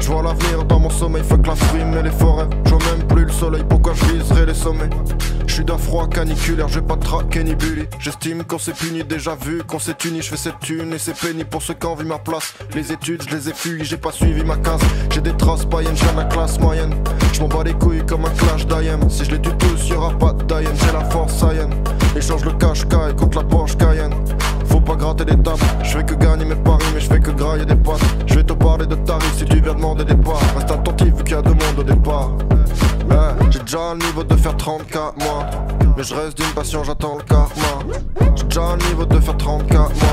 Je vois l'avenir dans mon sommeil, fuck la frime et les forêts. Je vois même plus le soleil, pourquoi je viserai les sommets. Je suis d'un froid caniculaire, je vais pas traquer ni bully. J'estime qu'on s'est puni, déjà vu qu'on s'est uni. Je fais cette thune et c'est pénible pour ceux qui envient ma place. Les études, je les ai fuyes, j'ai pas suivi ma case. J'ai des traces païennes, j'ai la classe moyenne. Je m'en bats les couilles comme un clash d'IM. Si je les tue tous, y'aura pas d'IM, j'ai la force saïenne. Échange le cash-caille contre la Porsche Cayenne. Faut pas gratter des tables, je fais que gagner mes paris, mais je fais que grailler des pattes. Je vais te parler de tarifs si tu viens demander des parts. Reste attentif vu qu'il y a deux mondes au départ. J'ai déjà le niveau de faire 30K moi, mais je reste d'une passion, j'attends le karma. J'ai déjà le niveau de faire 30K moi.